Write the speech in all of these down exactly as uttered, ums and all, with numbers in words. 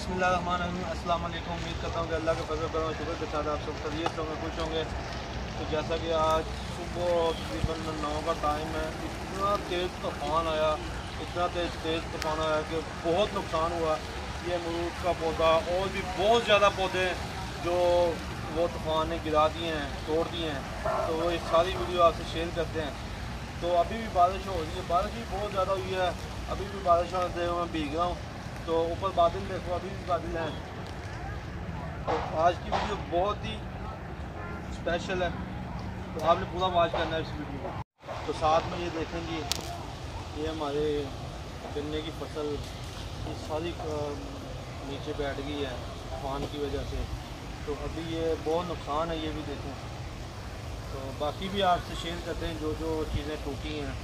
बिस्मिल्लाहिर्रहमानिर्रहीम। अस्सलाम वालेकुम। उम्मीद करता हूँ कि अल्लाह के फजल करम शुक्र के साथ आप सब खैरियत होंगे, खुश होंगे। तो जैसा कि आज सुबह तकरीबन नौ का टाइम है, इतना तेज़ तूफ़ान आया, इतना तेज़ तेज़ तूफ़ान आया कि बहुत नुकसान हुआ। ये अमरूद का पौधा और भी बहुत ज़्यादा पौधे जो वो तूफ़ान ने गिरा दिए हैं, तोड़ दिए हैं। तो वो एक सारी वीडियो आपसे शेयर करते हैं। तो अभी भी बारिश हो रही है, बारिश भी बहुत ज़्यादा हुई है। अभी भी बारिश होते हुए मैं भीग रहा हूँ। तो ऊपर बादल देखो, अभी भी बादल हैं। तो आज की वीडियो बहुत ही स्पेशल है, तो आपने पूरा वॉच करना है इस वीडियो को। तो साथ में ये देखेंगे, ये हमारे गन्ने की फसल ये सारी नीचे बैठ गई है तूफान की वजह से। तो अभी ये बहुत नुकसान है, ये भी देखें। तो बाकी भी आपसे शेयर करते हैं जो जो चीज़ें टूटी हैं।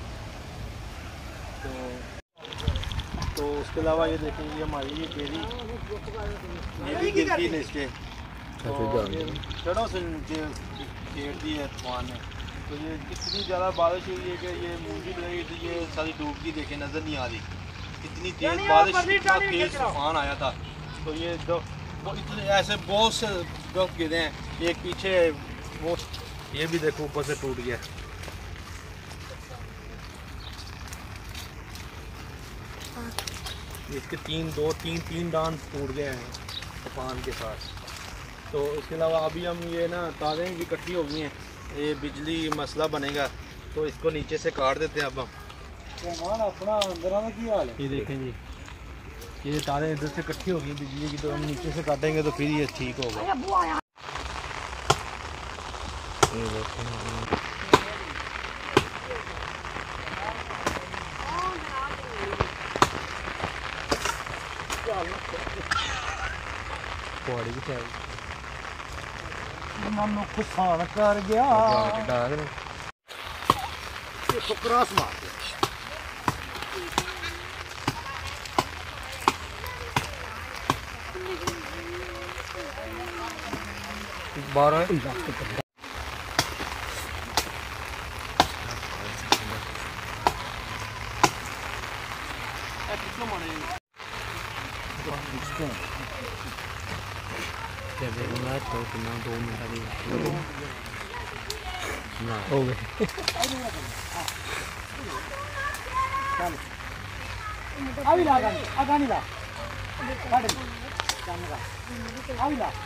तो तो उसके अलावा ये देखेंगे हमारी ये बेरी ये भी गिरती है इसके, तो छड़ों से नीचे घेर दी है तूफान ने। तो ये इतनी ज़्यादा बारिश हुई है कि ये मूंगी लगी थी, ये सारी डूब गई, देखे नज़र नहीं आ रही। इतनी तेज़ बारिश, इतना तेज़ तूफान आया था। तो ये दो इतने ऐसे बहुत से दरख्त गिरे हैं। एक पीछे वो ये भी देखो ऊपर से टूट गया। इसके तीन दो तीन तीन डांस टूट गए हैं तूफान के साथ। तो इसके अलावा अभी हम ये ना तारें भी इकट्ठी हो गई हैं, ये बिजली मसला बनेगा, तो इसको नीचे से काट देते हैं। अब हम अपना अंदर की हाल है, ये देखें जी, ये तारें इधर से इकट्ठी हो गई बिजली की, तो हम नीचे से काटेंगे तो फिर ये ठीक होगा। नुकसान कर गया क्रॉस मार बारह तो दो मिनट अभी हो गए। अभी ला आगानी ला अभी ला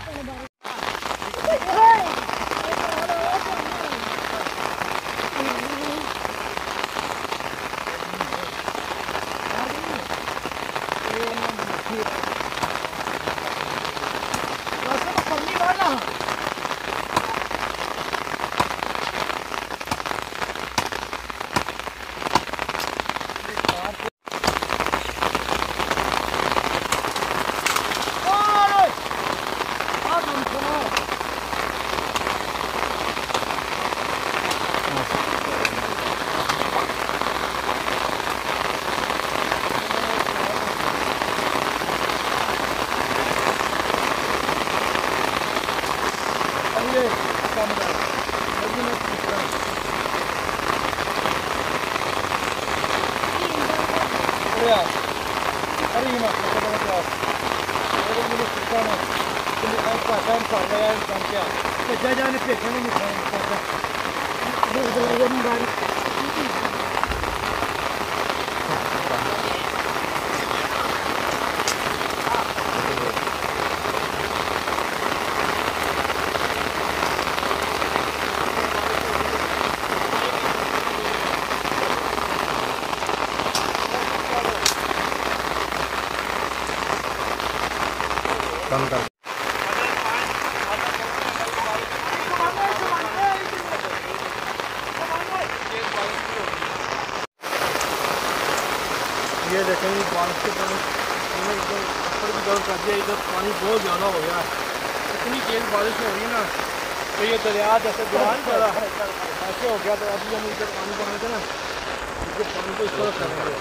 कम कर। ये देखेंगे बारिश के पानी ऊपर की तरफ कर दिया, इधर पानी बहुत ज़्यादा हो गया। इतनी तेज़ बारिश हो रही है ना, तो ये दरिया जैसे दौरान पड़ा है ऐसे हो गया। तो अभी हम इधर पानी बना थे ना, इधर पानी को इस तरफ करेंगे।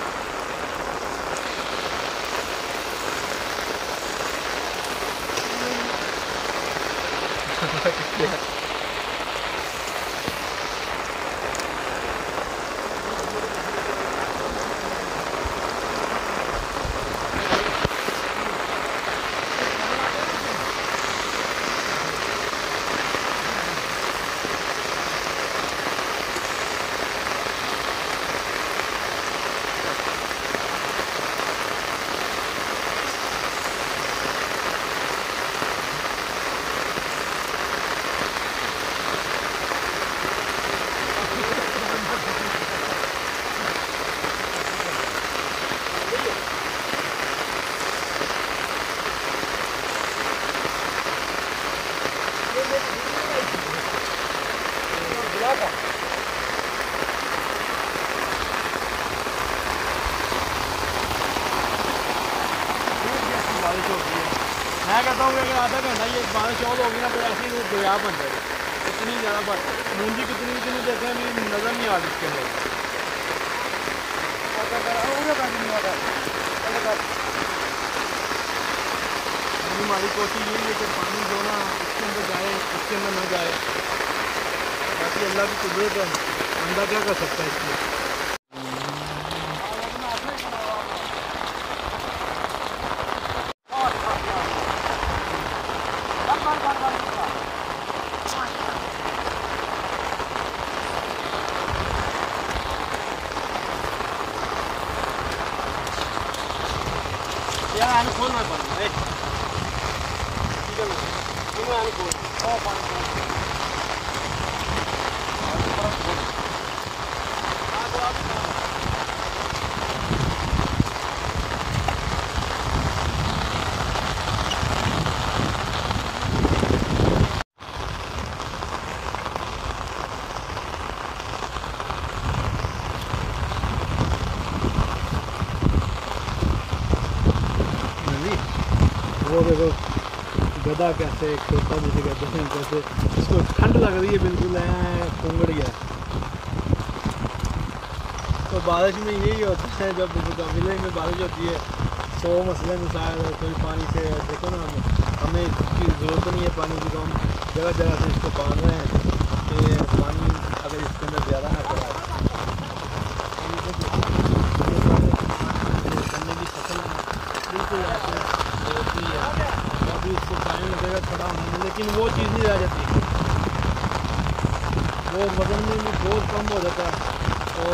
बारिश होती है। मैं कहता हूँ कि अगर आधा घंटा ये बारिश और होगी ना तो ऐसे ही दरिया बन जाएगी। इतनी ज़्यादा बारिश, मूंजी कितनी कितनी देते हैं अभी नज़र नहीं आ रही इसके अंदर। हमारी कोशिश यही है कि पानी जो ना इसके अंदर जाए, इसके अंदर न जाए। बाकी अल्लाह की कुदरत है, बंदा क्या कर सकता है इसमें। यार आने खोलना पड़ेगा, ठीक है ना, आने खोल और पानी खोल वो देखो गधा कैसे खोता जिसे कहते हैं, कैसे इसको ठंड लग रही है, बिल्कुल है कुंगड़ गया। तो बारिश में यही होता है, जब विलेज में बारिश होती है सौ मसले मिसाल कोई पानी से देखो ना, हमें इसकी ज़रूरत नहीं है पानी की, तो हम जगह जगह से इसको बांध रहे हैं कि पानी अगर इसके अंदर ज़्यादा ना पड़ा गन्ने की फसल बिल्कुल ऐसे होती है। अभी इसको टाइम लगेगा थोड़ा होने, लेकिन वो चीज़ नहीं रह जाती, वो वजन में भी बहुत कम हो जाता है और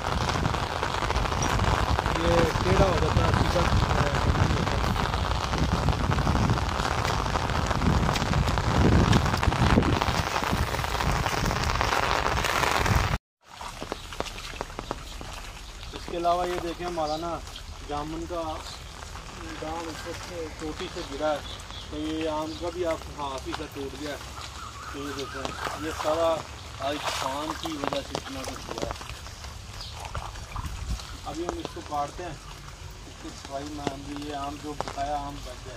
ये टेढ़ा हो जाता है, सीधा नहीं होता। इसके अलावा ये देखें हमारा ना जामुन का दाम ऊपर से चोटी से गिरा है, तो ये आम का भी आप हाथ ही से टूट गया। तो ये देखें, ये सारा आज तूफान की वजह से इतना कुछ हुआ है। अभी हम इसको काटते हैं, इसकी सफाई में हम ये आम जो बकाया आम बच जाए।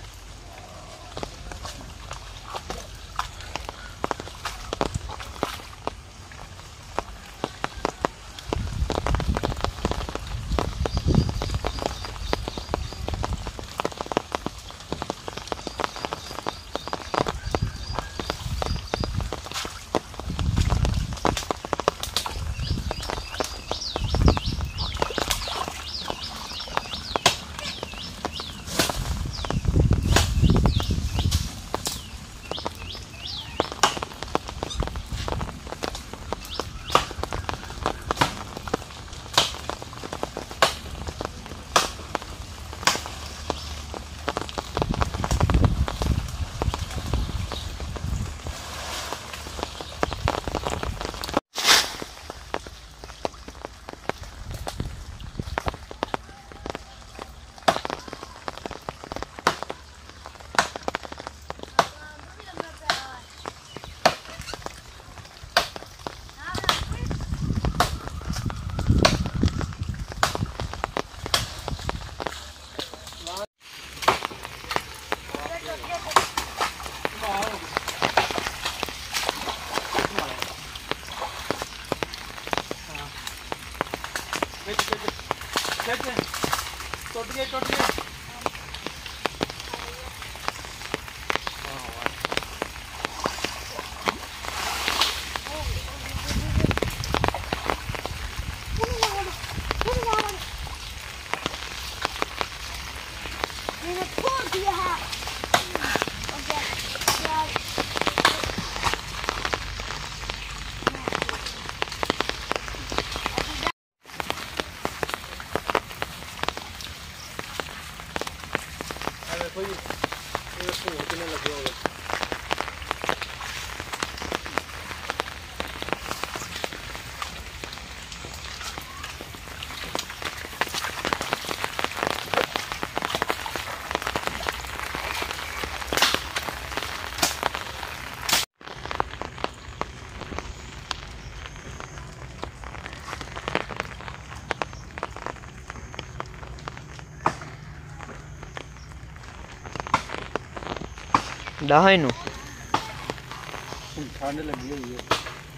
टूट गए टूट गए कोई इसको होने लगे होगा। डाहा इनू ठंड लगी हुई है।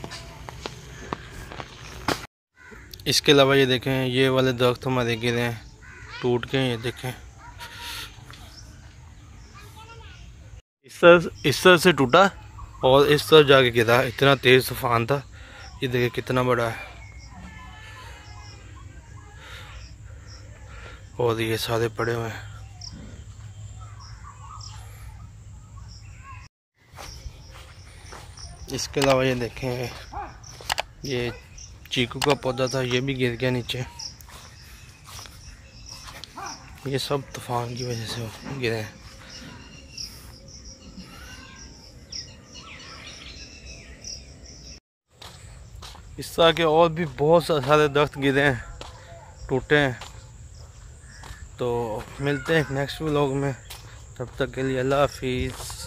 इसके अलावा ये देखें, ये वाले दरख्त हमारे गिरे हैं, टूट के। ये देखें इस तरह इस तरह से टूटा और इस तरह जाके गिरा। इतना तेज तूफान था। ये देखिए कितना बड़ा है। और ये सारे पड़े हुए हैं। इसके अलावा ये देखें, ये चीकू का पौधा था, ये भी गिर गया नीचे। ये सब तूफान की वजह से गिरे हैं। इस तरह के और भी बहुत सारे दरख्त गिरे हैं, टूटे हैं। तो मिलते हैं नेक्स्ट व्लॉग में, तब तक के लिए अल्लाह हाफिज़।